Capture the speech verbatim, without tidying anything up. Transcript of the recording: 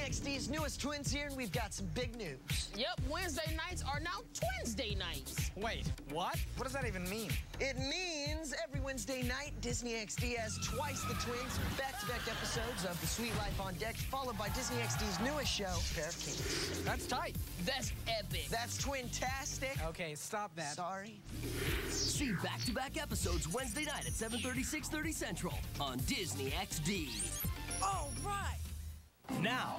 X D's newest twins here, and we've got some big news. Yep, Wednesday nights are now Twinsday nights. Wait, what? What does that even mean? It means every Wednesday night, Disney X D has twice the twins, back-to-back episodes of The Sweet Life on Deck, followed by Disney X D's newest show, Pair of Kings. That's tight. That's epic. That's Twintastic. Okay, stop that. Sorry. See back-to-back episodes Wednesday night at seven thirty, six thirty Central on Disney X D. All right. Now,